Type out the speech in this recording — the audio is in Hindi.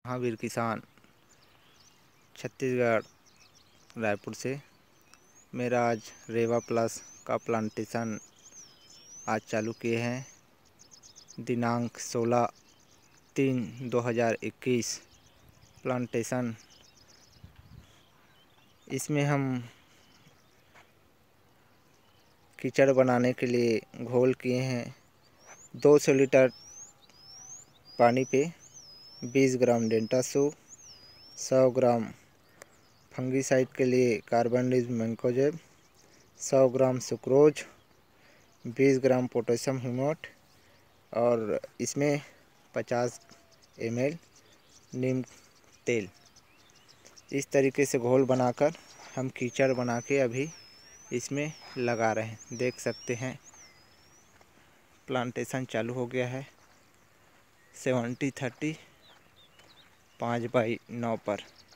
महावीर किसान छत्तीसगढ़ रायपुर से। मेरा आज रेवा प्लस का प्लांटेशन आज चालू किए हैं। दिनांक 16/3/2021 प्लांटेशन। इसमें हम कीचड़ बनाने के लिए घोल किए हैं। 200 लीटर पानी पे 20 ग्राम डेंटासो, 100 ग्राम फंगीसाइड के लिए carbendazim mancozeb, 100 gram sucrose, 20 gram potassium humate और इसमें 50 ml नीम तेल। इस तरीके से घोल बनाकर हम कीचड़ बना के अभी इसमें लगा रहे हैं। देख सकते हैं प्लांटेशन चालू हो गया है 70-30 5/9 पर।